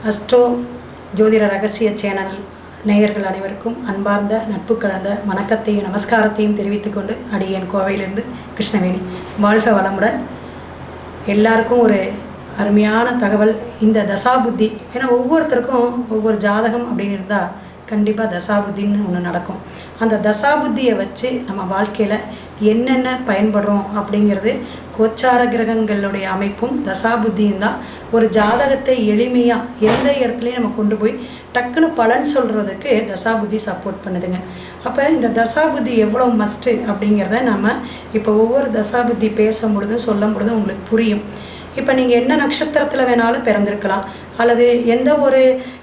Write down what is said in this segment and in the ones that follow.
Astro ஜோதிட ரகசிய channel நேயர்கள் அனைவருக்கும் அன்பார்ந்த நட்பு கலந்த வணக்கத்தையும் நமஸ்காரத்தையும் தெரிவித்துக்கொண்டு அடியேன் கோவையிலிருந்து கிருஷ்ணவேணி. வாழ்க வளமுடன். எல்லாருக்கும் ஒரு அருமையான தகவல். இந்த தசாபுத்தி, ஏன்னா ஒவ்வொருத்தருக்கும் ஒவ்வொரு ஜாதகம் அப்படின்னு இருந்தால் கண்டிப்பாக தசாபுத்தின்னு ஒன்று நடக்கும். அந்த தசாபுத்தியை வச்சு நம்ம வாழ்க்கையில் என்னென்ன பயன்படுறோம் அப்படிங்கிறது கோச்சார கிரகங்களுடைய அமைப்பும் தசாபுத்தியும் தான் ஒரு ஜாதகத்தை எளிமையாக எந்த இடத்துலையும் நம்ம கொண்டு போய் டக்குன்னு பலன் சொல்கிறதுக்கு தசாபுத்தி சப்போர்ட் பண்ணுதுங்க. அப்போ இந்த தசாபுத்தி எவ்வளோ மஸ்ட்டு அப்படிங்கிறத நம்ம இப்போ ஒவ்வொரு தசாபுத்தி பேசும் பொழுதும் சொல்லும் பொழுதும் உங்களுக்கு புரியும். இப்போ நீங்கள் என்ன நட்சத்திரத்தில் வேணாலும் பிறந்திருக்கலாம், அல்லது எந்த ஒரு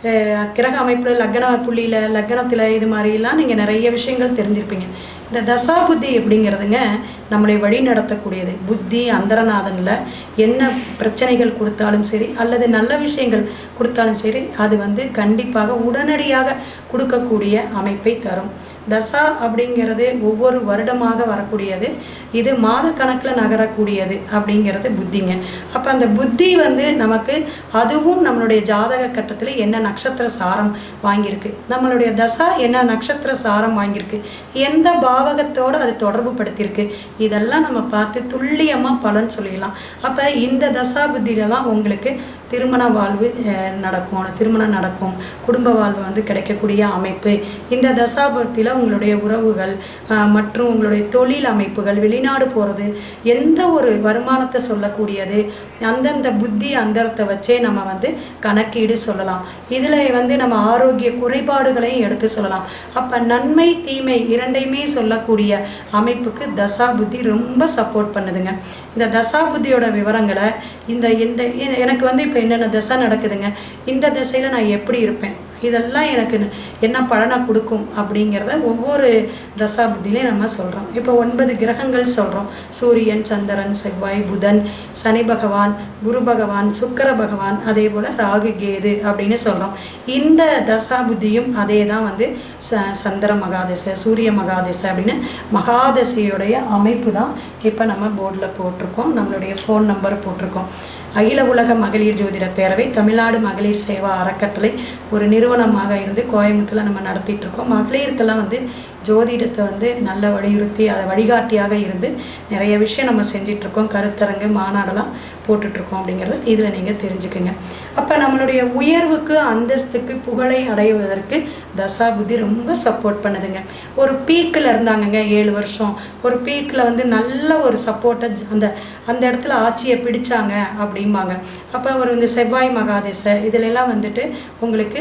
கிரக அமைப்பில் லக்ன புள்ளியில் லக்னத்தில் இது மாதிரிலாம் நீங்கள் நிறைய விஷயங்கள் தெரிஞ்சிருப்பீங்க. இந்த தசாபுத்தி எப்படிங்கிறதுங்க நம்மளை வழி நடத்தக்கூடியது. புத்தி அந்தரநாதனில் என்ன பிரச்சனைகள் கொடுத்தாலும் சரி, அல்லது நல்ல விஷயங்கள் கொடுத்தாலும் சரி, அது கண்டிப்பாக உடனடியாக கொடுக்கக்கூடிய அமைப்பை தரும். தசா அப்படிங்கிறது ஒவ்வொரு வருடமாக வரக்கூடியது, இது மாத கணக்கில் நகரக்கூடியது அப்படிங்கிறது புத்திங்க. அப்போ அந்த புத்தி நமக்கு அதுவும் நம்மளுடைய ஜாதக கட்டத்தில் என்ன நட்சத்திர சாரம் வாங்கியிருக்கு, நம்மளுடைய தசா என்ன நட்சத்திர சாரம் வாங்கியிருக்கு, எந்த பாவகத்தோடு அது தொடர்பு படுத்தியிருக்கு, இதெல்லாம் நம்ம பார்த்து துல்லியமாக பலன் சொல்லிடலாம். அப்போ இந்த தசா புத்தியில் தான் உங்களுக்கு திருமண வாழ்வு நடக்கும், திருமணம் நடக்கும், குடும்ப வாழ்வு கிடைக்கக்கூடிய அமைப்பு. இந்த தசாபுத்தியில் உங்களுடைய உறவுகள் மற்றும் உங்களுடைய தொழில் அமைப்புகள், வெளிநாடு போகிறது, எந்த ஒரு வருமானத்தை சொல்லக்கூடியது, அந்தந்த புத்தி அந்தரத்தை வச்சே நம்ம கணக்கீடு சொல்லலாம். இதில் நம்ம ஆரோக்கிய குறைபாடுகளையும் எடுத்து சொல்லலாம். அப்போ நன்மை தீமை இரண்டையுமே சொல்லக்கூடிய அமைப்புக்கு தசா புத்தி ரொம்ப சப்போர்ட் பண்ணுதுங்க. இந்த தசா புத்தியோட விவரங்களை இந்த எனக்கு இப்போ என்னென்ன தசை நடக்குதுங்க, இந்த திசையில் நான் எப்படி இருப்பேன், இதெல்லாம் எனக்கு என்ன பலனை கொடுக்கும் அப்படிங்கிறத ஒவ்வொரு தசா புத்திலையும் நம்ம சொல்கிறோம். இப்போ 9 கிரகங்கள் சொல்கிறோம். சூரியன், சந்திரன், செவ்வாய், புதன், சனி பகவான், குரு பகவான், சுக்கிர பகவான், அதே போல் ராகு கேது அப்படின்னு சொல்கிறோம். இந்த தசா புத்தியும் அதே தான் சந்திர மகாதசை, சூரிய மகாதசை அப்படின்னு மகாதசையுடைய அமைப்பு தான் இப்போ நம்ம போர்டில் போட்டிருக்கோம். நம்மளுடைய ஃபோன் நம்பர் போட்டிருக்கோம். அகில உலக மகளிர் ஜோதிட பேரவை தமிழ்நாடு மகளிர் சேவா அறக்கட்டளை ஒரு நிறுவனமாக இருந்து கோயம்புத்தூரில் நம்ம நடத்திட்டு இருக்கோம். மகளிருக்கெல்லாம் ஜோதிடத்தை நல்ல வலியுறுத்தி அதை வழிகாட்டியாக இருந்து நிறைய விஷயம் நம்ம செஞ்சிட்ருக்கோம். கருத்தரங்கு மாநாடெல்லாம் போட்டுட்ருக்கோம் அப்படிங்கிறத இதில் நீங்கள் தெரிஞ்சுக்குங்க. அப்போ நம்மளுடைய உயர்வுக்கு அந்தஸ்துக்கு புகழை அடைவதற்கு தசா புத்தி ரொம்ப சப்போர்ட் பண்ணுதுங்க. ஒரு பீக்கில் இருந்தாங்கங்க 7 வருஷம், ஒரு பீக்கில் நல்ல ஒரு சப்போர்ட்டை அந்த இடத்துல ஆட்சியை பிடிச்சாங்க அப்படிம்பாங்க. அப்போ ஒரு செவ்வாய் மகாதேசை இதிலெல்லாம் உங்களுக்கு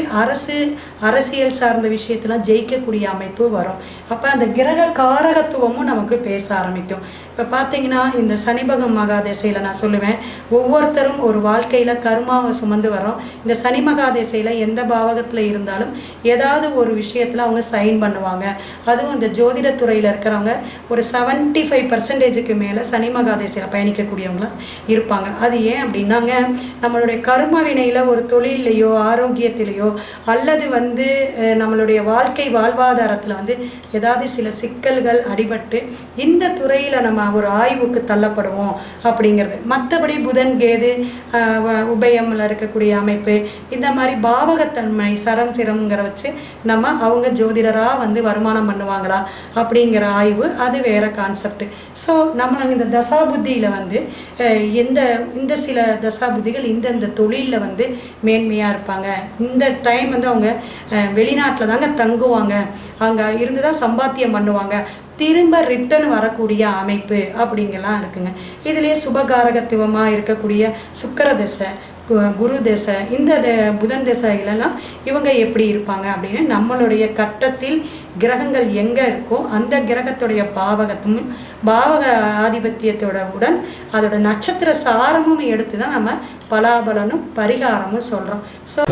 அரசியல் சார்ந்த விஷயத்தெல்லாம் ஜெயிக்கக்கூடிய அமைப்பு வரும். அப்போ அந்த கிரக காரகத்துவமும் நமக்கு பேச ஆரம்பிக்கும். இப்போ பார்த்தீங்கன்னா இந்த சனிபகம் மகாதேசையில் நான் சொல்லுவேன், ஒவ்வொருத்தரும் ஒரு வாழ்க்கையில் கர்மாவை சுமந்து வரோம். இந்த சனி மகாதேசையில் எந்த பாவகத்தில் இருந்தாலும் ஏதாவது ஒரு விஷயத்தில் அவங்க சைன் பண்ணுவாங்க. அதுவும் அந்த ஜோதிடத்துறையில் இருக்கிறவங்க ஒரு 75% மேலே சனி மகாதேசையில் பயணிக்கக்கூடியவங்களாம் இருப்பாங்க. அது ஏன் அப்படின்னாங்க, நம்மளுடைய கர்ம வினையில் ஒரு தொழிலையோ ஆரோக்கியத்திலேயோ அல்லது நம்மளுடைய வாழ்க்கை வாழ்வாதாரத்தில் ஏதாவது சில சிக்கல்கள் அடிபட்டு இந்த துறையில் நம்ம ஒரு ஆய்வுக்கு தள்ளப்படுவோம் அப்படிங்கிறது. மற்றபடி புதன் கேது உபயமில் இருக்கக்கூடிய அமைப்பு, இந்த மாதிரி பாவகத்தன்மை சரம் சிரம்ங்கிற வச்சு நம்ம அவங்க ஜோதிடராக வருமானம் பண்ணுவாங்களா அப்படிங்கிற ஆய்வு, அது வேறு கான்செப்ட். ஸோ நம்ம இந்த தசாபுத்தியில் இந்த சில தசாபுத்திகள் இந்த தொழிலில் மேன்மையாக இருப்பாங்க. இந்த டைம் அவங்க வெளிநாட்டில் தாங்க தங்குவாங்க, அங்கே இருந்து தான் சம்பாத்தியம் பண்ணுவாங்க, திரும்ப ரிட்டர்ன் வரக்கூடிய அமைப்பு அப்படிங்கெல்லாம் இருக்குங்க. இதுலேயே சுபகாரகத்துவமாக இருக்கக்கூடிய சுக்கிர தசை, குரு தசை, இந்த புதன் தசைகளெல்லாம் இவங்க எப்படி இருப்பாங்க அப்படின்னு நம்மளுடைய கட்டத்தில் கிரகங்கள் எங்கே இருக்கோ அந்த கிரகத்துடைய பாவகத்தும் பாவக ஆதிபத்தியத்தோட உடன் அதோட நட்சத்திர சாரமும் எடுத்து தான் நம்ம பலாபலனும் பரிகாரமும் சொல்கிறோம். ஸோ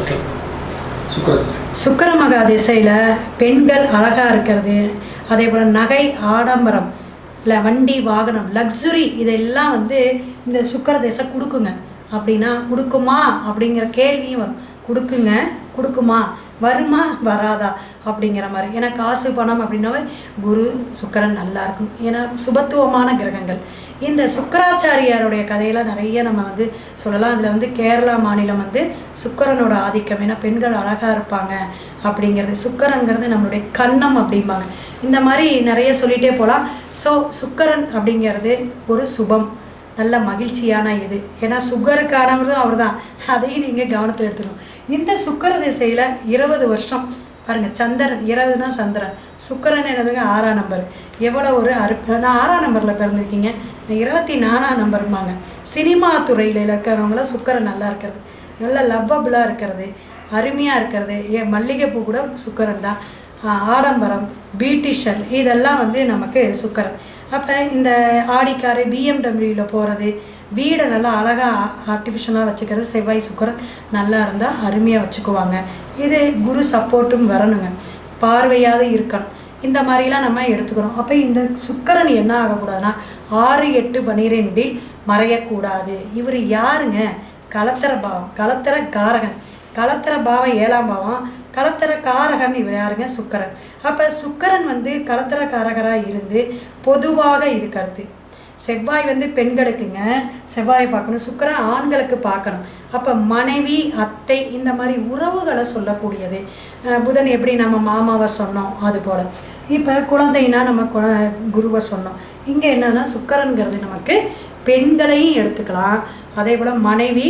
சுக்கிர மகாதசையில் பெண்கள் அழகாக இருக்கிறது, அதே போல் நகை ஆடம்பரம் இல்லை வண்டி வாகனம் லக்ஸுரி இதெல்லாம் இந்த சுக்கிர தசை கொடுக்குங்க. அப்படின்னா கொடுக்குமா அப்படிங்கிற கேள்வியும் வரும். கொடுக்குங்க, கொடுக்குமா, வருமா வராதா அப்படிங்கிற மாதிரி. ஏன்னா காசு பணம் அப்படின்னாவே குரு சுக்கிரன் நல்லா இருக்கும். ஏன்னா சுபத்துவமான கிரகங்கள். இந்த சுக்கராச்சாரியாருடைய கதையெல்லாம் நிறைய நம்ம வந்து சொல்லலாம். அதில் வந்து கேரளா மாநிலம் வந்து சுக்கிரனோட ஆதிக்கம். ஏன்னா பெண்கள் அழகாக இருப்பாங்க அப்படிங்கிறது. சுக்கிரங்கிறது நம்மளுடைய கன்னம் அப்படிம்பாங்க. இந்த மாதிரி நிறைய சொல்லிகிட்டே போகலாம். ஸோ சுக்கிரன் அப்படிங்கிறது ஒரு சுபம், நல்ல மகிழ்ச்சியான இது. ஏன்னா சுகருக்கானவரும் அவர் தான், அதையும் நீங்கள் கவனத்தில் எடுத்துக்கணும். இந்த சுக்கிர திசையில் 20 வருஷம் பாருங்கள். சந்திரன் 20னா சந்திரன், சுக்கிரன் என்னதுங்க 6ஆம் நம்பர். எவ்வளோ ஒரு நான் 6ஆம் நம்பரில் பிறந்திருக்கீங்க, 24ஆம் நம்பருமாங்க. சினிமா துறையில் இருக்கிறவங்களாம் சுக்கிரன் நல்லா இருக்கிறது, நல்ல லவ்வபுளாக இருக்கிறது, அருமையாக இருக்கிறது. ஏன் மல்லிகைப்பூ கூட சுக்கிரன் தான். ஆடம்பரம், பியூட்டிஷியன், இதெல்லாம் வந்து நமக்கு சுக்கிரன். அப்போ இந்த ஆடிக்காரை பிஎம்டபிள்யூவில் போகிறது, வீடை நல்லா அழகாக ஆர்டிஃபிஷியலாக வச்சுக்கிறது, செவ்வாய் சுக்கிரன் நல்லா இருந்தால் அருமையாக வச்சுக்குவாங்க. இது குரு சப்போர்ட்டும் வரணுங்க, பார்வையாவது இருக்கணும். இந்த மாதிரிலாம் நம்ம எடுத்துக்கிறோம். அப்போ இந்த சுக்கிரன் என்ன ஆகக்கூடாதுன்னா 6, 8, 12 மறையக்கூடாது. இவர் யாருங்க? கலத்திர பாவம், கலத்திர காரகன். கலத்திர பாவம் 7ஆம் பாவம், கலத்திர காரகன் இவர் யாருங்க? சுக்கிரன். அப்போ சுக்கிரன் வந்து கலத்திர காரகராக இருந்து பொதுவாக இது கருத்து. செவ்வாய் வந்து பெண்களுக்குங்க, செவ்வாயை பார்க்கணும். சுக்கிரன் ஆண்களுக்கு பார்க்கணும். அப்போ மனைவி, அத்தை, இந்த மாதிரி உறவுகளை சொல்லக்கூடியது. புதன் எப்படி நம்ம மாமாவை சொன்னோம் அது போல். இப்போ குழந்தைனா நம்ம குருவை சொன்னோம். இங்கே என்னன்னா சுக்கிரன்கிறது நமக்கு பெண்களையும் எடுத்துக்கலாம், அதே போல் மனைவி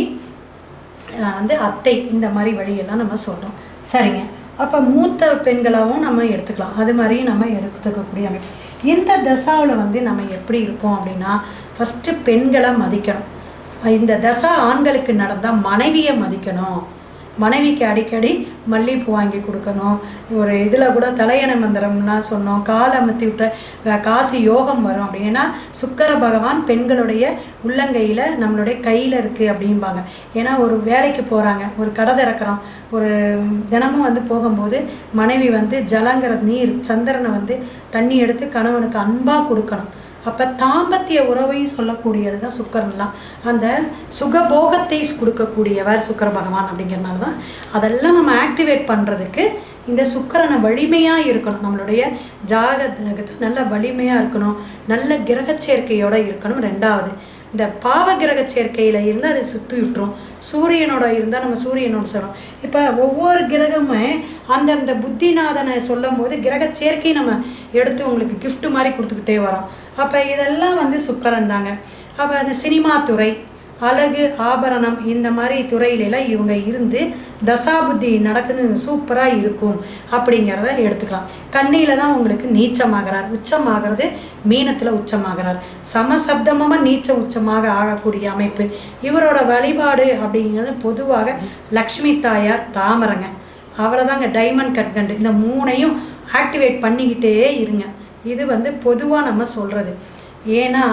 வந்து அத்தை, இந்த மாதிரி வழியெல்லாம் நம்ம சொல்கிறோம். சரிங்க. அப்போ மூத்த பெண்களாகவும் நம்ம எடுத்துக்கலாம், அது மாதிரியும் நம்ம எடுத்துக்கக்கூடிய அமைப்பு. இந்த தசாவில் வந்து நம்ம எப்படி இருப்போம் அப்படின்னா, ஃபஸ்ட்டு பெண்களை மதிக்கணும். இந்த தசா ஆண்களுக்கு நடந்தால் மனைவியை மதிக்கணும். மனைவிக்கு அடிக்கடி மல்லிகைப்பூ வாங்கி கொடுக்கணும். ஒரு இதில் கூட தலையணை மந்திரம்லாம் சொன்னோம், கால் அமர்த்தி விட்ட காசு யோகம் வரும் அப்படின்னா சுக்கிர பகவான் பெண்களுடைய உள்ளங்கையில் நம்மளுடைய கையில் இருக்குது அப்படிம்பாங்க. ஏன்னா ஒரு வேலைக்கு போகிறாங்க, ஒரு கடை திறக்கிறோம், ஒரு தினமும் வந்து போகும்போது மனைவி வந்து ஜலங்கிற நீர், சந்திரனை வந்து தண்ணி எடுத்து கணவனுக்கு அன்பாக கொடுக்கணும். அப்போ தாம்பத்திய உறவையும் சொல்லக்கூடியது தான் சுக்கிரன்லாம். அந்த சுகபோகத்தை கொடுக்கக்கூடியவர் சுக்கிர பகவான் அப்படிங்கிறனால தான் அதெல்லாம் நம்ம ஆக்டிவேட் பண்ணுறதுக்கு இந்த சுக்கிரனை வலிமையாக இருக்கணும். நம்மளுடைய ஜாதகத்தை நல்ல வலிமையாக இருக்கணும், நல்ல கிரக சேர்க்கையோடு இருக்கணும். ரெண்டாவது, இந்த பாவ கிரக சேர்க்கையில் இருந்தால் அதை சுற்றி விட்டுரும். சூரியனோட இருந்தால் நம்ம சூரியனோட சொல்லணும். இப்போ ஒவ்வொரு கிரகமே அந்தந்த புத்திநாதனை சொல்லும் போது கிரக சேர்க்கை நம்ம எடுத்து உங்களுக்கு கிஃப்ட் மாதிரி கொடுத்துக்கிட்டே வரோம். அப்போ இதெல்லாம் வந்து சுக்கிரன் தாங்க. அப்போ அந்த சினிமா துறை, அழகு, ஆபரணம், இந்த மாதிரி துறையிலெல்லாம் இவங்க இருந்து தசாபுத்தி நடக்குன்னு சூப்பராக இருக்கும் அப்படிங்கிறத எடுத்துக்கலாம். கண்ணியில் தான் உங்களுக்கு நீச்சமாகிறார், உச்சமாகிறது மீனத்தில் உச்சமாகிறார். சமசப்தமாக நீச்ச உச்சமாக ஆகக்கூடிய அமைப்பு. இவரோட வழிபாடு அப்படிங்கிறது பொதுவாக லக்ஷ்மி தாயார், தாமரைங்க, அவ்வளோதாங்க. டைமண்ட் கற்கண்டு, இந்த 3ஐயும் ஆக்டிவேட் பண்ணிக்கிட்டே இருங்க. இது வந்து பொதுவாக நம்ம சொல்கிறது. ஏன்னா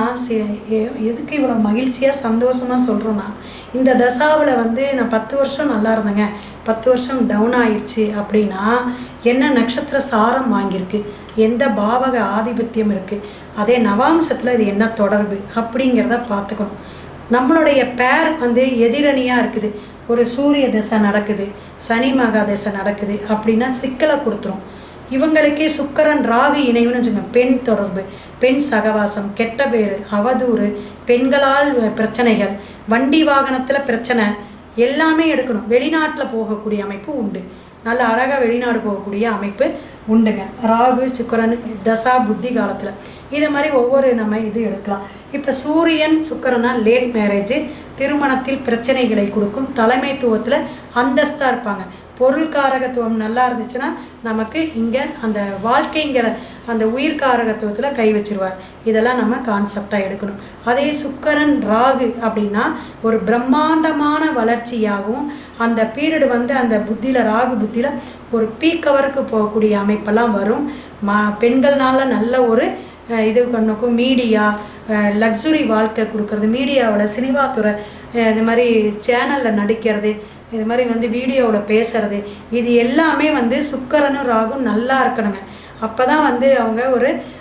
எதுக்கு இவ்வளோ மகிழ்ச்சியாக சந்தோஷமாக சொல்கிறோன்னா, இந்த தசாவில் வந்து நான் 10 வருஷம் நல்லா இருந்தேங்க, 10 வருஷம் டவுன் ஆயிடுச்சு அப்படின்னா என்ன நட்சத்திர சாரம் வாங்கியிருக்கு, எந்த பாவக ஆதிபத்தியம் இருக்குது, அதே நவாம்சத்தில் இது என்ன தொடர்பு அப்படிங்கிறத பார்த்துக்கணும். நம்மளுடைய பேர் வந்து எதிரணியாக இருக்குது. ஒரு சூரிய தசை நடக்குது, சனி மகா தசை நடக்குது அப்படின்னா சிக்கலை கொடுத்துரும். இவங்களுக்கே சுக்கிரன் ராகு இணைவுன்னு வச்சுங்க, பெண் தொடர்பு, பெண் சகவாசம், கெட்ட பேர், அவதூறு, பெண்களால் பிரச்சனைகள், வண்டி வாகனத்தில் பிரச்சனை, எல்லாமே எடுக்கணும். வெளிநாட்டில் போகக்கூடிய அமைப்பு உண்டு, நல்ல அழகாக வெளிநாடு போகக்கூடிய அமைப்பு உண்டுங்க. ராகு சுக்கிரன் தசா புத்தி காலத்தில் இது மாதிரி ஒவ்வொரு நம்ம இது எடுக்கலாம். இப்போ சூரியன் சுக்கிரனா லேட் மேரேஜ், திருமணத்தில் பிரச்சனைகளை கொடுக்கும், தலைமைத்துவத்தில் அந்தஸ்தாக இருப்பாங்க. பொருள்காரகத்துவம் நல்லா இருந்துச்சுன்னா நமக்கு இங்கே அந்த வாழ்க்கைங்கிற அந்த உயிர்காரகத்துவத்தில் கை வச்சிருவார். இதெல்லாம் நம்ம கான்செப்டாக எடுக்கணும். அதே சுக்கிரன் ராகு அப்படின்னா ஒரு பிரம்மாண்டமான வளர்ச்சியாகவும் அந்த பீரியடு வந்து அந்த புத்தியில், ராகு புத்தியில் ஒரு பீக்கவருக்கு போகக்கூடிய அமைப்பெல்லாம் வரும். பெண்கள்னால நல்ல ஒரு இது பண்ணுக்கும். மீடியா, லக்ஸுரி வாழ்க்கை கொடுக்கறது, மீடியாவில் சினிமா துறை, இது மாதிரி சேனலில் நடிக்கிறது, இது மாதிரி வந்து வீடியோவில் பேசுறது, இது எல்லாமே வந்து சுக்கிரனும் ராகும் நல்லா இருக்கணுங்க. அப்போ தான் வந்து அவங்க ஒரு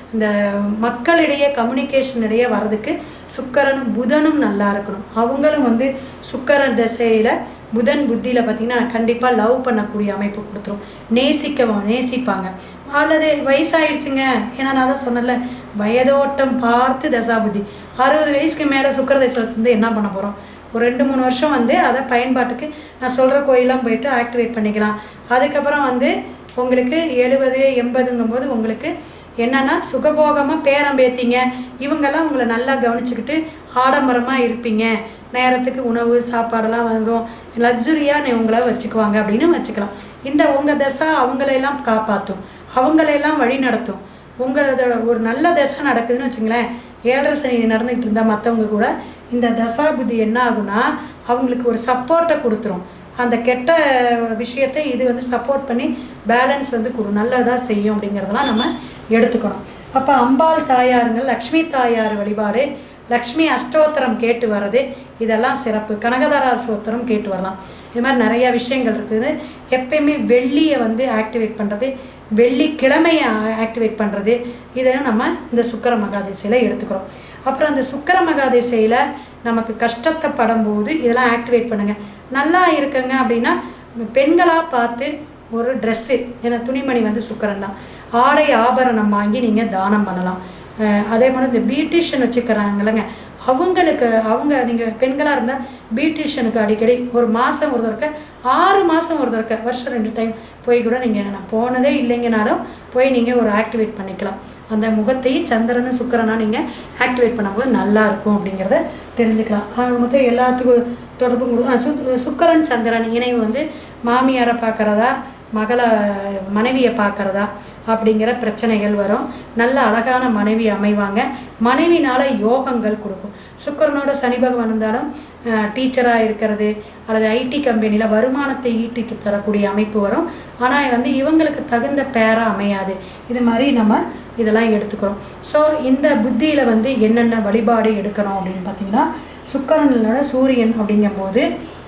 இந்த மக்களிடையே கம்யூனிகேஷன் இடையே வர்றதுக்கு சுக்கிரனும் புதனும் நல்லா இருக்கணும். அவங்களும் வந்து சுக்கிரன் திசையில் புதன் புத்தியில் பார்த்திங்கன்னா கண்டிப்பாக லவ் பண்ணக்கூடிய அமைப்பு கொடுத்துரும். நேசிப்பாங்க. அல்லது வயசாகிடுச்சுங்க, ஏன்னா நான் தான் சொன்னல வயதோட்டம் பார்த்து தசாபுத்தி 60 வயசுக்கு மேலே சுக்கிர திசையில் இருந்து என்ன பண்ண போகிறோம்? ஒரு 2-3 வருஷம் வந்து அதை பயன்பாட்டுக்கு நான் சொல்கிற கோயிலாம் போயிட்டு ஆக்டிவேட் பண்ணிக்கலாம். அதுக்கப்புறம் வந்து உங்களுக்கு 70-80ங்கும் போது உங்களுக்கு என்னென்னா சுகபோகமாக பேரம்பேத்திங்க இவங்கெல்லாம் உங்களை நல்லா கவனிச்சுக்கிட்டு ஆடம்பரமாக இருப்பீங்க. நேரத்துக்கு உணவு சாப்பாடெல்லாம் வரும், லக்ஸுரியாக உங்களை வச்சுக்குவாங்க அப்படின்னு வச்சுக்கலாம். இந்த உங்கள் தசை அவங்களையெல்லாம் காப்பாற்றும், அவங்களையெல்லாம் வழி நடத்தும். உங்களோட ஒரு நல்ல தசை நடக்குதுன்னு வச்சுங்களேன், 7.5 சனி நடந்துக்கிட்டு இருந்தால் மற்றவங்க கூட இந்த தசா புத்தி என்ன ஆகுனா அவங்களுக்கு ஒரு சப்போர்ட்டை கொடுத்துரும். அந்த கெட்ட விஷயத்தை இது வந்து சப்போர்ட் பண்ணி பேலன்ஸ் வந்து நல்லதாக செய்யும் அப்படிங்கிறதெல்லாம் நம்ம எடுத்துக்கணும். அப்போ அம்பாள் தாயாருங்கள், லக்ஷ்மி தாயார் வழிபாடு, லக்ஷ்மி அஷ்டோத்திரம் கேட்டு வர்றது, இதெல்லாம் சிறப்பு. கனகதாரா சோத்திரம் கேட்டு வரலாம். இது மாதிரி நிறையா விஷயங்கள் இருக்குது. எப்பயுமே வெள்ளியை வந்து ஆக்டிவேட் பண்ணுறது, வெள்ளிக்கிழமையை ஆக்டிவேட் பண்ணுறது, இதை நம்ம இந்த சுக்கிர மகாதிசையில் எடுத்துக்கிறோம். அப்புறம் அந்த சுக்கிர மகாதிசையில் நமக்கு கஷ்டத்தை படும்போது இதெல்லாம் ஆக்டிவேட் பண்ணுங்கள். நல்லா இருக்குங்க அப்படின்னா பெண்களாக பார்த்து ஒரு ட்ரெஸ்ஸு, ஏன்னா துணிமணி வந்து சுக்கிரன் தான், ஆடை ஆபரணம் வாங்கி நீங்கள் தானம் பண்ணலாம். அதே மாதிரி இந்த பியூட்டிஷியன் வச்சுக்கிறாங்களங்க, அவங்க நீங்கள் பெண்களாக இருந்தால் பியூட்டிஷியனுக்கு அடிக்கடி ஒரு மாதம் ஒரு தடவை, 6 மாதம் ஒரு தடவை, வருஷம் 2 டைம் போய் கூட நீங்கள், நான் போனதே இல்லைங்கனாலும் போய் நீங்கள் ஒரு ஆக்டிவேட் பண்ணிக்கலாம். அந்த முகத்தையும் சந்திரனும் சுக்கிரனாக நீங்கள் ஆக்டிவேட் பண்ணும்போது நல்லாயிருக்கும் அப்படிங்கிறத தெரிஞ்சுக்கலாம். ஆக மொத்தம் எல்லாத்துக்கும் தொடர்பு சுக்கிரன் சந்திரன் இணைவு வந்து மாமியாரை பார்க்குறதா மனைவியை பார்க்குறதா அப்படிங்கிற பிரச்சனைகள் வரும். நல்ல அழகான மனைவி அமைவாங்க. மனைவினால் யோகங்கள் கொடுக்கும். சுக்கிரனோட சனி பகவான் இருந்தாலும் டீச்சராக இருக்கிறது அல்லது ஐடி கம்பெனியில் வருமானத்தை ஈட்டிக்கு தரக்கூடிய அமைப்பு வரும். ஆனால் வந்து இவங்களுக்கு தகுந்த பேராக அமையாது. இது மாதிரி நம்ம இதெல்லாம் எடுத்துக்கிறோம். ஸோ இந்த புத்தியில் வந்து என்னென்ன வழிபாடு எடுக்கணும் அப்படின்னு பார்த்தீங்கன்னா, சுக்கிரனோட சூரியன் அப்படிங்கும்போது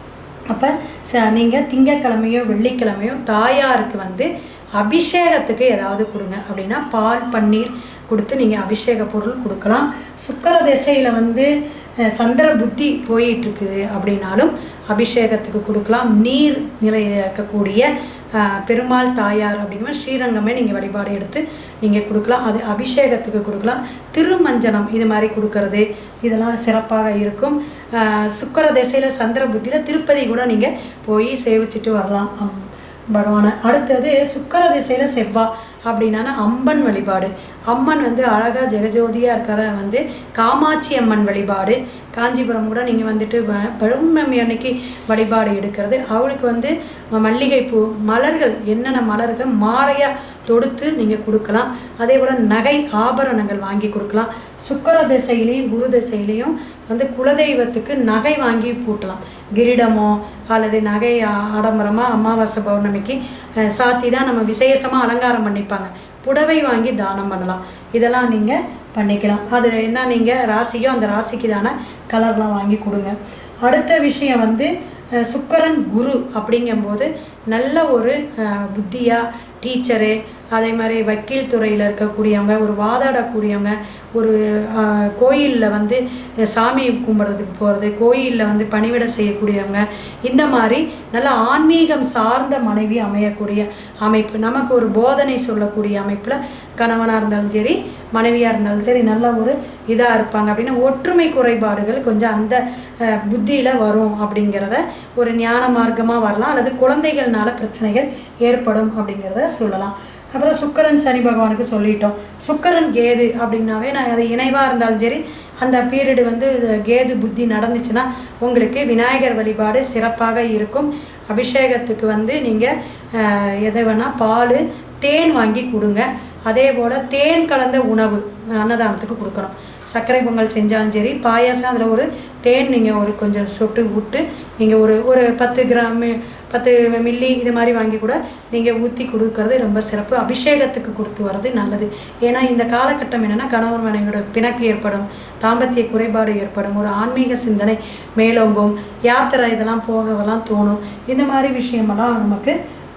அப்போ நீங்கள் திங்கக்கிழமையோ வெள்ளிக்கிழமையோ தாயாருக்கு வந்து அபிஷேகத்துக்கு ஏதாவது கொடுங்க. அப்படின்னா பால் பன்னீர் கொடுத்து நீங்கள் அபிஷேக பொருள் கொடுக்கலாம். சுக்கிர திசையில் வந்து சந்திர புத்தி போயிட்டுருக்குது அப்படின்னாலும் அபிஷேகத்துக்கு கொடுக்கலாம். நீர் நிலையில் இருக்கக்கூடிய பெருமாள் தாயார் அப்படிங்கிற ஸ்ரீரங்கமே நீங்கள் வழிபாடு எடுத்து நீங்கள் கொடுக்கலாம். அது அபிஷேகத்துக்கு கொடுக்கலாம். திருமஞ்சனம் இது மாதிரி கொடுக்கறது இதெல்லாம் சிறப்பாக இருக்கும். சுக்கிர திசையில் சந்திர புத்தியில் திருப்பதி கூட நீங்கள் போய் சேவிச்சுட்டு வரலாம் பகவானை. அடுத்தது சுக்கிர திசையில் செவ்வாய் அப்படின்னா அம்மன் வழிபாடு. அம்மன் வந்து அழகாக ஜெகஜோதியாக இருக்கிற வந்து காமாட்சி அம்மன் வழிபாடு. காஞ்சிபுரம் கூட நீங்கள் வந்துட்டு பௌர்ணமி அன்னைக்கு வழிபாடு எடுக்கிறது. அவளுக்கு வந்து மல்லிகைப்பூ மலர்கள், என்னென்ன மலர்கள் மாலையாக தொடுத்து நீங்கள் கொடுக்கலாம். அதே போல் நகை ஆபரணங்கள் வாங்கி கொடுக்கலாம். சுக்கிர திசையிலையும் குரு திசையிலையும் வந்து குலதெய்வத்துக்கு நகை வாங்கி பூட்டலாம். கிரீடமோ அல்லது நகை ஆடம்பரமாக அமாவாசை பௌர்ணமிக்கு சாத்தி தான் நம்ம விசேஷமாக அலங்காரம் பண்ணிப்பாங்க. புடவை வாங்கி தானம் பண்ணலாம். இதெல்லாம் நீங்கள் பண்ணிக்கலாம். அது என்ன நீங்கள் ராசியோ அந்த ராசிக்கு தானே கலர்லாம் வாங்கி கொடுங்க. அடுத்த விஷயம் வந்து சுக்கிரன் குரு அப்படிங்கும்போது நல்ல ஒரு புத்தியாக டீச்சரு, அதே மாதிரி வக்கீல் துறையில் இருக்கக்கூடியவங்க, ஒரு வாதாடக்கூடியவங்க, ஒரு கோயிலில் வந்து சாமி கும்பிட்றதுக்கு போகிறது, கோயிலில் வந்து பணிவிடை செய்யக்கூடியவங்க, இந்த மாதிரி நல்ல ஆன்மீகம் சார்ந்த மனைவி அமையக்கூடிய அமைப்பு, நமக்கு ஒரு போதனை சொல்லக்கூடிய அமைப்பில் கணவனாக இருந்தாலும் சரி மனைவியாக இருந்தாலும் சரி நல்ல ஒரு இதாக இருப்பாங்க. அப்படின்னா ஒற்றுமை குறைபாடுகள் கொஞ்சம் அந்த புத்தியில் வரும் அப்படிங்கிறத ஒரு ஞான மார்க்கமாக வரலாம். அல்லது குழந்தைகள்னால பிரச்சனைகள் ஏற்படும் அப்படிங்கிறத சொல்லலாம். அப்புறம் சுக்கிரன் சனி பகவானுக்கு சொல்லிட்டோம். சுக்கிரன் கேது அப்படின்னாவே நான் அது இணைவாக இருந்தாலும் சரி அந்த பீரியடு வந்து கேது புத்தி நடந்துச்சுன்னா உங்களுக்கு விநாயகர் வழிபாடு சிறப்பாக இருக்கும். அபிஷேகத்துக்கு வந்து நீங்கள் எதை வேணால் பால் தேன் வாங்கி கொடுங்க. அதே போல் தேன் கலந்த உணவு அன்னதானத்துக்கு கொடுக்கணும். சர்க்கரை பொங்கல் செஞ்சாலும் சரி பாயாசம் அதில் ஒரு தேன் நீங்கள் ஒரு கொஞ்சம் சொட்டு விட்டு நீங்கள் ஒரு 10 கிராம் 10 மில்லி இது மாதிரி வாங்கி கூட நீங்கள் ஊற்றி கொடுக்கறது ரொம்ப சிறப்பு. அபிஷேகத்துக்கு கொடுத்து வர்றது நல்லது. ஏன்னா இந்த காலகட்டம் என்னென்னா கணவன் மனைவியோட பிணக்கு ஏற்படும், தாம்பத்திய குறைபாடு ஏற்படும், ஒரு ஆன்மீக சிந்தனை மேலோங்கும், யாத்திரை இதெல்லாம் போகிறதெல்லாம் தோணும். இந்த மாதிரி விஷயமெல்லாம் நமக்கு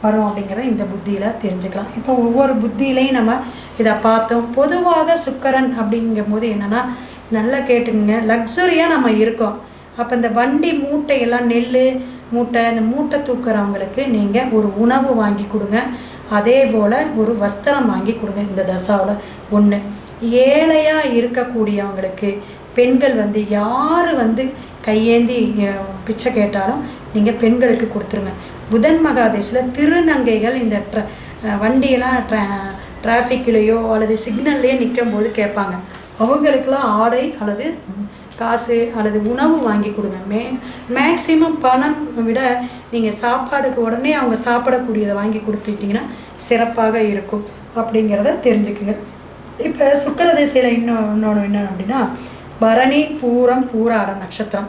வரும் அப்படிங்கிறத இந்த புத்தியில் தெரிஞ்சுக்கலாம். இப்போ ஒவ்வொரு புத்தியிலையும் நம்ம இதை பார்த்தோம். பொதுவாக சுக்கிரன் அப்படிங்கும்போது என்னென்னா, நல்லா கேட்டுங்க, லக்ஸுரியாக நம்ம இருக்கோம். அப்போ இந்த வண்டி மூட்டையெல்லாம், நெல் மூட்டை, இந்த மூட்டை தூக்குறவங்களுக்கு நீங்கள் ஒரு உணவு வாங்கி கொடுங்க. அதே போல் ஒரு வஸ்திரம் வாங்கி கொடுங்க. இந்த தசாவில் ஒன்று. ஏழையாக இருக்கக்கூடியவங்களுக்கு பெண்கள் வந்து யார் வந்து கையேந்தி பிச்சை கேட்டாலும் நீங்கள் பெண்களுக்கு கொடுத்துருங்க. புதன் மகாதேசில் திருநங்கைகள் இந்த வண்டியெல்லாம் டிராஃபிக்லேயோ அல்லது சிக்னல்லையோ நிற்கும் போது கேட்பாங்க. அவங்களுக்கெல்லாம் ஆடை அல்லது காசு அல்லது உணவு வாங்கி கொடுங்க. மேக்சிமம் பணம் விட நீங்கள் சாப்பாடுக்கு உடனே அவங்க சாப்பிடக்கூடியதை வாங்கி கொடுத்துட்டிங்கன்னா சிறப்பாக இருக்கும் அப்படிங்கிறத தெரிஞ்சுக்குங்க. இப்போ சுக்கிர திசையில் இன்னொன்று என்ன அப்படின்னா, பரணி, பூரம், பூராடம் நட்சத்திரம்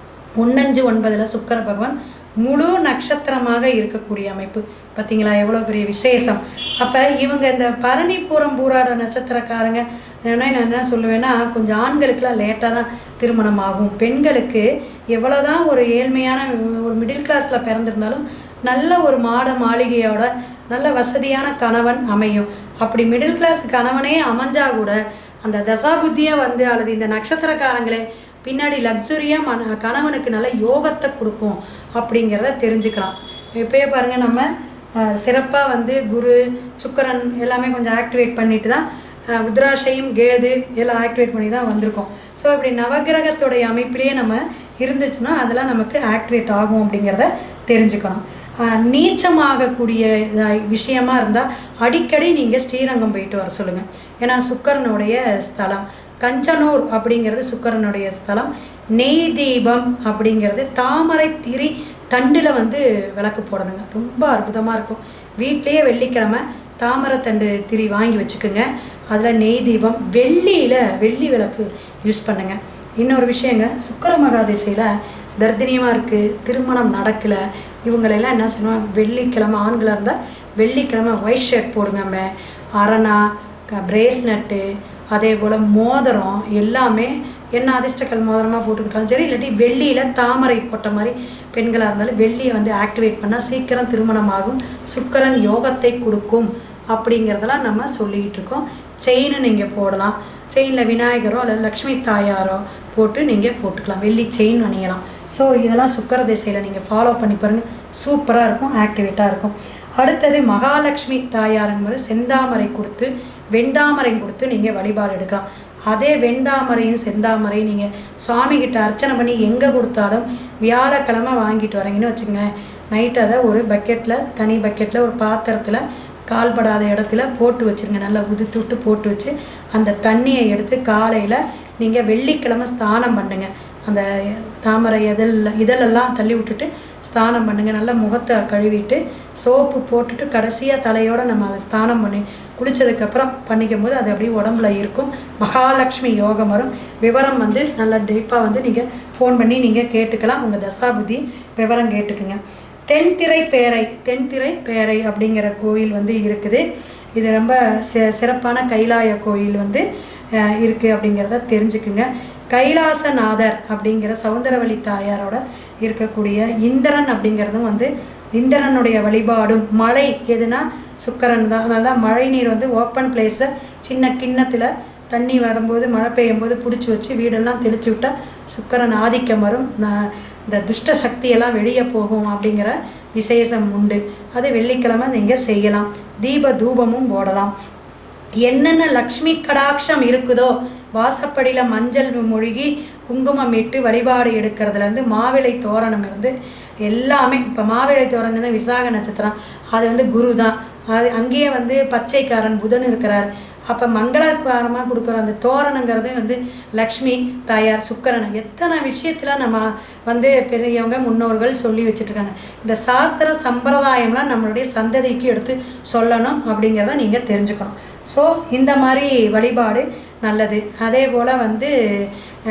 1-5-9 சுக்கிர பகவான் முழு நட்சத்திரமாக இருக்கக்கூடிய அமைப்பு. பார்த்தீங்களா எவ்வளோ பெரிய விசேஷம். அப்போ இவங்க இந்த பரணி, பூரம், பூராட நட்சத்திரக்காரங்க நான் என்ன சொல்லுவேன்னா, கொஞ்சம் ஆண்களுக்கெல்லாம் லேட்டாக தான் திருமணம் ஆகும். பெண்களுக்கு எவ்வளோ தான் ஒரு ஏழ்மையான ஒரு மிடில் கிளாஸில் பிறந்திருந்தாலும் நல்ல ஒரு மாளிகையோட நல்ல வசதியான கணவன் அமையும். அப்படி மிடில் கிளாஸ் கணவனே அமைஞ்சா கூட அந்த தசாபுத்தியாக வந்து அல்லது இந்த நட்சத்திரக்காரங்களே பின்னாடி லக்ஸுரியாக கணவனுக்கு நல்ல யோகத்தை கொடுக்கும் அப்படிங்கிறத தெரிஞ்சுக்கலாம். இப்போயே பாருங்கள், நம்ம சிறப்பாக வந்து குரு, சுக்கிரன் எல்லாமே கொஞ்சம் ஆக்டிவேட் பண்ணிட்டு தான், உத்ராஷையும் கேது எல்லாம் ஆக்டிவேட் பண்ணி தான் வந்திருக்கோம். ஸோ இப்படி நவகிரகத்துடைய அமைப்பிலேயே நம்ம இருந்துச்சுன்னா அதெல்லாம் நமக்கு ஆக்டிவேட் ஆகும் அப்படிங்கிறத தெரிஞ்சுக்கணும். நீச்சமாகக்கூடிய விஷயமா இருந்தால் அடிக்கடி நீங்கள் ஸ்ரீரங்கம் போயிட்டு வர சொல்லுங்கள். ஏன்னா சுக்கிரனுடைய ஸ்தலம். கஞ்சனூர் அப்படிங்கிறது சுக்கிரனுடைய ஸ்தலம். நெய் தீபம் அப்படிங்கிறது தாமரை திரி தண்டில் வந்து விளக்கு போடுதுங்க. ரொம்ப அற்புதமாக இருக்கும். வீட்லேயே வெள்ளிக்கிழமை தாமரை தண்டு திரி வாங்கி வச்சுக்கோங்க. அதில் நெய் தீபம், வெள்ளி விளக்கு யூஸ் பண்ணுங்கள். இன்னொரு விஷயங்க, சுக்கிர மகாதிசையில் தர்தினியமாக இருக்குது, திருமணம் நடக்கலை, இவங்களெல்லாம் என்ன செய்யணும், வெள்ளிக்கிழமை ஆண்களாக இருந்தால் வெள்ளிக்கிழமை ஒயிட் ஷர்ட் போடுங்க. அரணா, பிரேஸ்னட்டு, அதே போல் மோதிரம் எல்லாமே என்ன அதிர்ஷ்டக்கல் மோதிரமாக போட்டுக்கிட்டாலும் சரி, இல்லாட்டி வெள்ளியில் தாமரை போட்ட மாதிரி பெண்களாக இருந்தாலும் வெள்ளியை வந்து ஆக்டிவேட் பண்ணால் சீக்கிரம் திருமணம் ஆகும். சுக்கிரன் யோகத்தை கொடுக்கும் அப்படிங்கிறதெல்லாம் நம்ம சொல்லிக்கிட்டு இருக்கோம். செயின்னு நீங்கள் போடலாம். செயினில் விநாயகரோ அல்லது லக்ஷ்மி தாயாரோ போட்டு நீங்கள் போட்டுக்கலாம். வெள்ளி செயின் அணியலாம். ஸோ இதெல்லாம் சுக்கிர திசையில் நீங்கள் ஃபாலோ பண்ணி பாருங்கள். சூப்பராக இருக்கும், ஆக்டிவேட்டாக இருக்கும். அடுத்தது மகாலட்சுமி தாயாருங்கிற செந்தாமரை கொடுத்து வெண்டாமரை கொடுத்து நீங்கள் வழிபாடு எடுக்கலாம். அதே வெண்டாமரையும் செந்தாமரையும் நீங்கள் சுவாமிகிட்ட அர்ச்சனை பண்ணி எங்கே கொடுத்தாலும் வியாழக்கிழமை வாங்கிட்டு வரீங்கன்னு வச்சுக்கோங்க. நைட்டு அதை ஒரு பக்கெட்டில், தனி பக்கெட்டில் ஒரு பாத்திரத்தில் கால்படாத இடத்துல போட்டு வச்சுருங்க. நல்லா உதுத்துட்டு போட்டு வச்சு அந்த தண்ணியை எடுத்து காலையில் நீங்கள் வெள்ளிக்கிழமை ஸ்நானம் பண்ணுங்கள். அந்த தாமரை இதழெல்லாம் தள்ளி விட்டுட்டு ஸ்நானம் பண்ணுங்கள். நல்லா முகத்தை கழுவிட்டு சோப்பு போட்டுட்டு கடைசியாக தலையோடு நம்ம அதை ஸ்நானம் பண்ணி குளித்ததுக்கப்புறம் பண்ணிக்கும் போது அது அப்படியே உடம்புல இருக்கும். மகாலட்சுமி யோகம் வரும். விவரம் வந்து நல்லா டீப்பாக வந்து நீங்கள் ஃபோன் பண்ணி நீங்கள் கேட்டுக்கலாம். உங்கள் தசாபுதி விவரம் கேட்டுக்குங்க. தென்திரை பேரை அப்படிங்கிற கோயில் வந்து இருக்குது. இது ரொம்ப சிறப்பான கைலாய கோயில் வந்து இருக்குது அப்படிங்கிறத தெரிஞ்சுக்குங்க. கைலாசநாதர் அப்படிங்கிற சௌந்தரவல்லி தாயாரோட இருக்கக்கூடிய இந்திரன் அப்படிங்கிறதும் வந்து இந்திரனுடைய வழிபாடும். மழை எதுனா சுக்கிரன் தான். அதனால தான் மழை நீர் வந்து ஓப்பன் பிளேஸில் சின்ன கிண்ணத்தில் தண்ணி வரும்போது மழை பெய்யும் போது பிடிச்சி வச்சு வீடெல்லாம் தெளித்து விட்டால் சுக்கிரன் ஆதிக்கம் வரும். இந்த துஷ்ட சக்தியெல்லாம் வெளியே போகும் அப்படிங்கிற விசேஷம் உண்டு. அது வெள்ளிக்கிழமை நீங்கள் செய்யலாம். தீப தூபமும் போடலாம். என்னென்ன லக்ஷ்மி கடாட்சம் இருக்குதோ வாசப்படியில் மஞ்சள் மொழிகி குங்குமம் இட்டு வழிபாடு எடுக்கிறதுலேருந்து மாவிளை தோரணம் இருந்து எல்லாமே. இப்போ மாவிளை தோரணம் தான் விசாக நட்சத்திரம், அது வந்து குரு தான். அது அங்கேயே வந்து பச்சைக்காரன் புதன் இருக்கிறார். அப்போ மங்களகாரமாக கொடுக்குற அந்த தோரணங்கிறது வந்து லக்ஷ்மி தாயார், சுக்கிரன். எத்தனை விஷயத்தில் நம்ம வந்து பெரியவங்க முன்னோர்கள் சொல்லி வச்சுட்ருக்காங்க. இந்த சாஸ்திர சம்பிரதாயம்லாம் நம்மளுடைய சந்ததிக்கு எடுத்து சொல்லணும் அப்படிங்கிறத நீங்கள் தெரிஞ்சுக்கணும். ஸோ இந்த மாதிரி வழிபாடு நல்லது. அதே போல் வந்து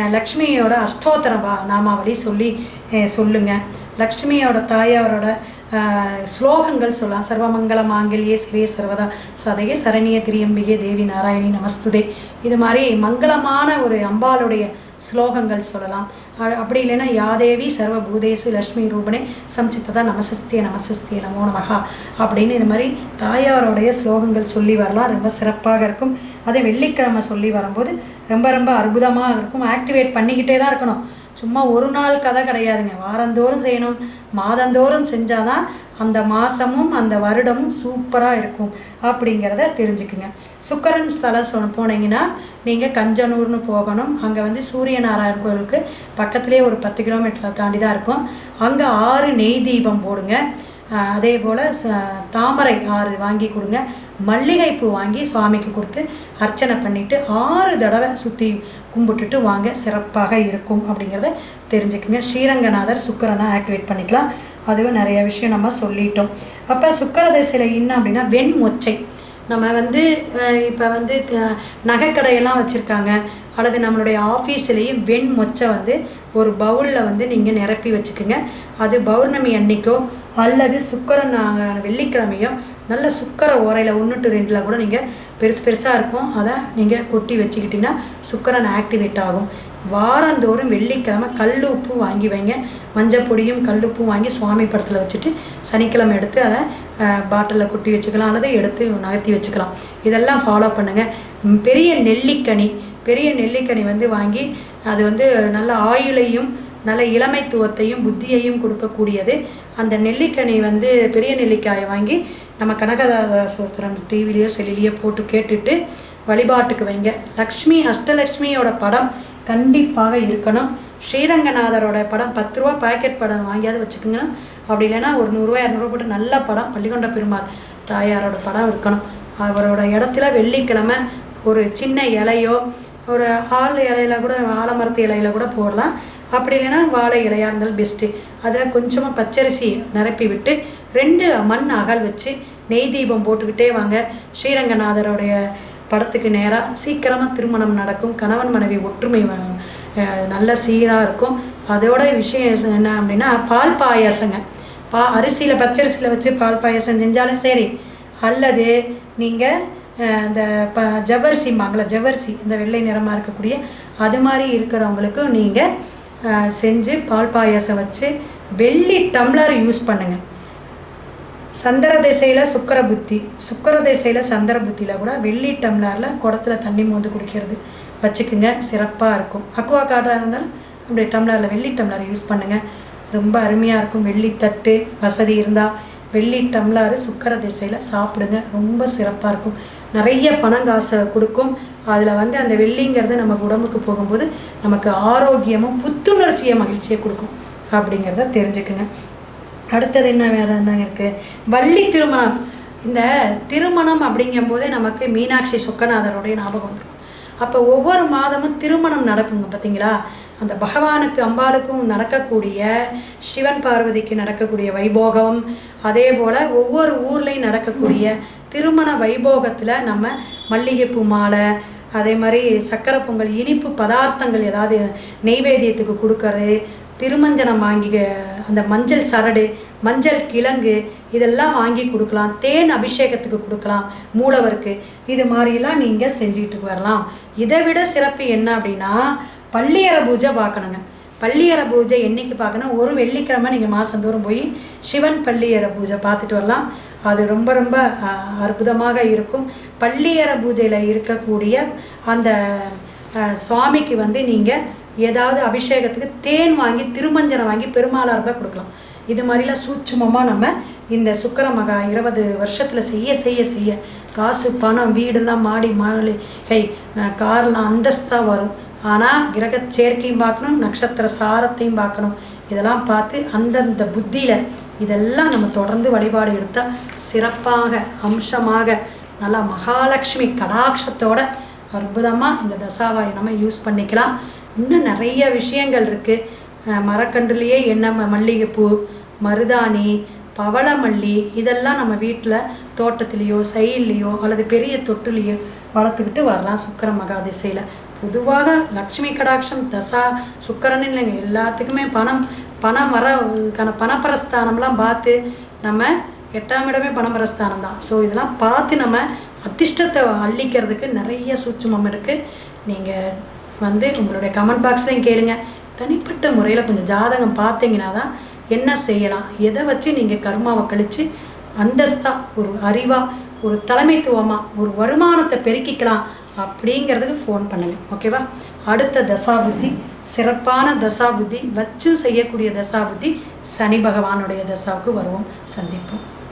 லக்ஷ்மியோட அஷ்டோத்திர நாமாவளி சொல்லுங்கள். லக்ஷ்மியோட தாயாரோட ஸ்லோகங்கள் சொல்லலாம். சர்வமங்கல மாங்கல்யே சிவே சர்வதா சதையே சரணிய திரியம்பிகே தேவி நாராயணி நமஸ்துதே. இது மாதிரி மங்களமான ஒரு அம்பாளுடைய ஸ்லோகங்கள் சொல்லலாம். அப்படி இல்லைன்னா யாதேவி சர்வபூதேசு லக்ஷ்மி ரூபனே சம்சித்ததா நமசஸ்திய நமசஸ்திய நமோ நமகா அப்படின்னு இது மாதிரி தாயாரோடைய ஸ்லோகங்கள் சொல்லி வரலாம். ரொம்ப சிறப்பாக இருக்கும். அதை வெள்ளிக்கிழமை சொல்லி வரும்போது ரொம்ப ரொம்ப அற்புதமாக இருக்கும். ஆக்டிவேட் பண்ணிக்கிட்டே தான் இருக்கணும். சும்மா ஒரு நாள் கதை கிடையாதுங்க. வாரந்தோறும் செய்யணும், மாதந்தோறும் செஞ்சால் தான் அந்த மாதமும் அந்த வருடமும் சூப்பராக இருக்கும் அப்படிங்கிறத தெரிஞ்சுக்குங்க. சுக்கரன் ஸ்தலம் போனீங்கன்னா நீங்கள் கஞ்சனூர்னு போகணும். அங்கே வந்து சூரிய நாராயணன் கோயிலுக்கு பக்கத்துலேயே ஒரு 10 கிலோமீட்டர் தாண்டி தான் இருக்கும். அங்கே 6 நெய் தீபம் போடுங்க. அதே போல் தாமரை 6 வாங்கி கொடுங்க. மல்லிகைப்பூ வாங்கி சுவாமிக்கு கொடுத்து அர்ச்சனை பண்ணிவிட்டு 6 தடவை சுற்றி கும்பிட்டுட்டு வாங்க. சிறப்பாக இருக்கும் அப்படிங்கிறத தெரிஞ்சுக்குங்க. ஸ்ரீரங்கநாதர் சுக்கரனை ஆக்டிவேட் பண்ணிக்கலாம். அதுவும் நிறைய விஷயம் நம்ம சொல்லிட்டோம். அப்போ சுக்கர திசையில் என்ன அப்படின்னா வெண்மொச்சை. நம்ம வந்து இப்போ வந்து நகைக்கடையெல்லாம் வச்சுருக்காங்க, அல்லது நம்மளுடைய ஆஃபீஸ்லேயும் வெண்மொச்சை வந்து ஒரு பவுலில் வந்து நீங்கள் நிரப்பி வச்சுக்கோங்க. அது பௌர்ணமி அன்னைக்கோ அல்லது சுக்கரன் வெள்ளிக்கிழமையோ நல்ல சுக்கர ஓரையில் 1 to 2 கூட நீங்கள் பெருசாக இருக்கும், அதை நீங்கள் கொட்டி வச்சுக்கிட்டிங்கன்னா சுக்கரன் ஆக்டிவேட் ஆகும். வாரந்தோறும் வெள்ளிக்கிழமை கல் உப்பு வாங்கி வைங்க. மஞ்சள் பொடியும் கல் உப்பும் வாங்கி சுவாமி படத்தில் வச்சுட்டு சனிக்கிழமை எடுத்து அதை பாட்டிலில் கொட்டி வச்சுக்கலாம், அல்லது எடுத்து நகர்த்தி வச்சுக்கலாம். இதெல்லாம் ஃபாலோ பண்ணுங்கள். பெரிய நெல்லிக்கனி வந்து வாங்கி அது வந்து நல்ல ஆயுளையும் நல்ல இளமைத்துவத்தையும் புத்தியையும் கொடுக்கக்கூடியது. அந்த நெல்லிக்கனி வந்து பெரிய நெல்லிக்காயை வாங்கி நம்ம கனகதார சோஸ்திரம் டிவிலேயோ செல்லிலேயோ போட்டு கேட்டுட்டு வழிபாட்டுக்கு வைங்க. லக்ஷ்மி அஷ்டலக்ஷ்மியோட படம் கண்டிப்பாக இருக்கணும். ஸ்ரீரங்கநாதரோட படம் 10 ரூபா பாக்கெட் படம் வாங்கியாவது வச்சுக்கோங்க. அப்படி இல்லைன்னா ஒரு 100 ரூபா 200 ரூபா போட்டு நல்ல படம் பள்ளிகொண்ட பெருமாள் தாயாரோட படம் இருக்கணும். அவரோட இடத்துல வெள்ளிக்கிழமை ஒரு சின்ன இலையோ ஒரு இலையில கூட ஆலமரத்து இலையில கூட போடலாம். அப்படி இல்லைன்னா வாழை இலையாக இருந்தாலும் பெஸ்ட்டு. அதில் கொஞ்சமாக பச்சரிசி நிரப்பி விட்டு 2 மண் அகல் வச்சு நெய் தீபம் போட்டுக்கிட்டே வாங்க. ஸ்ரீரங்கநாதருடைய படத்துக்கு நேராக சீக்கிரமாக திருமணம் நடக்கும். கணவன் மனைவி ஒற்றுமை நல்ல சீராக இருக்கும். அதோட விஷயம் என்ன அப்படின்னா பால் பாயாசங்க. அரிசியில் பச்சரிசியில் வச்சு பால் பாயாசம் செஞ்சாலும் சரி, அல்லது நீங்கள் இந்த ஜவ்வரிசிம்பாங்களா, ஜவ்வரிசி இந்த வெள்ளை நிறமாக இருக்கக்கூடிய அது மாதிரி இருக்கிறவங்களுக்கு நீங்கள் செஞ்சு பால் பாயாசம் வச்சு வெள்ளி டம்ளர் யூஸ் பண்ணுங்கள். சந்திர திசையில் சுக்கர திசையில் சந்திர புத்தியில் கூட வெள்ளி டம்ளரில் குடத்தில் தண்ணி மோந்து குடிக்கிறது வச்சுக்குங்க. சிறப்பாக இருக்கும். அக்குவா கார்டாக இருந்தாலும் அப்படி டம்ளரில் வெள்ளி டம்ளர் யூஸ் பண்ணுங்கள். ரொம்ப அருமையாக இருக்கும். வெள்ளி தட்டு வசதி இருந்தால் வெள்ளி டம்ளர் சுக்கர திசையில் சாப்பிடுங்க. ரொம்ப சிறப்பாக இருக்கும். நிறைய பணம் காசை கொடுக்கும். அதில் வந்து அந்த வெள்ளிங்கிறது நமக்கு உடம்புக்கு போகும்போது நமக்கு ஆரோக்கியமும் புத்துணர்ச்சியை மகிழ்ச்சியை கொடுக்கும் அப்படிங்கிறத தெரிஞ்சுக்குங்க. அடுத்தது என்ன வேறு என்னங்க இருக்குது? வள்ளி திருமணம். இந்த திருமணம் அப்படிங்கும்போதே நமக்கு மீனாட்சி சொக்கநாதருடைய ஞாபகம் வந்துடும். அப்போ ஒவ்வொரு மாதமும் திருமணம் நடக்குங்க பார்த்தீங்களா? அந்த பகவானுக்கு அம்பாளுக்கும் நடக்கக்கூடிய சிவன் பார்வதிக்கு நடக்கக்கூடிய வைபோகம், அதே போல் ஒவ்வொரு ஊர்லேயும் நடக்கக்கூடிய திருமண வைபோகத்தில் நம்ம மல்லிகைப்பூ மாலை, அதே மாதிரி சக்கரை பொங்கல், இனிப்பு பதார்த்தங்கள் ஏதாவது நெய்வேத்தியத்துக்கு கொடுக்கறது, திருமஞ்சனம் வாங்கி அந்த மஞ்சள் சரடு, மஞ்சள் கிழங்கு இதெல்லாம் வாங்கி கொடுக்கலாம். தேன் அபிஷேகத்துக்கு கொடுக்கலாம் மூலவருக்கு. இது மாதிரிலாம் நீங்கள் செஞ்சுக்கிட்டு வரலாம். இதை விட சிறப்பு என்ன அப்படின்னா பள்ளியறை பூஜை பார்க்கணுங்க. பள்ளியறை பூஜை என்றைக்கு பார்க்கணும்? ஒரு வெள்ளிக்கிழமை நீங்கள் மாதந்தோறும் போய் சிவன் பள்ளியறை பூஜை பார்த்துட்டு வரலாம். அது ரொம்ப ரொம்ப அற்புதமாக இருக்கும். பள்ளியறை பூஜையில் இருக்கக்கூடிய அந்த சுவாமிக்கு வந்து நீங்கள் ஏதாவது அபிஷேகத்துக்கு தேன் வாங்கி திருமஞ்சனம் வாங்கி பெருமாளாக இருந்தால் கொடுக்கலாம். இது மாதிரிலாம் சூட்சுமமாக நம்ம இந்த சுக்கர மகா 20 வருஷத்தில் செய்ய காசு பணம் வீடெல்லாம் மாடி மாளிகை கார்லாம் அந்தஸ்தாக வரும். ஆனால் கிரக சேர்க்கையும் பார்க்கணும், நட்சத்திர சாரத்தையும் பார்க்கணும். இதெல்லாம் பார்த்து அந்தந்த புத்தியில் இதெல்லாம் நம்ம தொடர்ந்து வழிபாடு எடுத்தால் சிறப்பாக அம்சமாக நல்லா மகாலட்சுமி கடாட்சத்தோட அற்புதமாக இந்த தசாவாயை நம்ம யூஸ் பண்ணிக்கலாம். இன்னும் நிறைய விஷயங்கள் இருக்குது. மரக்கன்றுலேயே என்ன மல்லிகைப்பூ, மருதாணி, பவளமல்லி இதெல்லாம் நம்ம வீட்டில் தோட்டத்துலேயோ சைட்லேயோ அல்லது பெரிய தொட்டுலேயோ வளர்த்துக்கிட்டு வரலாம். சுக்கர மகா திசையில் பொதுவாக லக்ஷ்மி கடாட்சம் தசா சுக்கரன்னு இல்லைங்க, எல்லாத்துக்குமே பணம் பணம் வரக்கான பணப்பரஸ்தானம்லாம் பார்த்து நம்ம 8ஆம் இடமே பணப்பரஸ்தானம் தான். ஸோ இதெல்லாம் பார்த்து நம்ம அதிர்ஷ்டத்தை அள்ளிக்கிறதுக்கு நிறைய சூட்சுமம் இருக்குது. நீங்கள் வந்து உங்களுடைய கமெண்ட் பாக்ஸ்லையும் கேளுங்க. தனிப்பட்ட முறையில் கொஞ்சம் ஜாதகம் பார்த்தீங்கன்னா தான் என்ன செய்யலாம், எதை வச்சு நீங்கள் கர்மாவை கழித்து அந்தஸ்தாக ஒரு அறிவாக ஒரு தலைமைத்துவமாக ஒரு வருமானத்தை பெருக்கிக்கலாம் அப்படிங்கிறதுக்கு ஃபோன் பண்ணுங்கள். ஓகேவா? அடுத்த தசாபுத்தி சிறப்பான தசாபுத்தி வச்சும் செய்யக்கூடிய தசாபுத்தி சனி பகவானுடைய தசாவுக்கு வருவோம். சந்திப்போம்.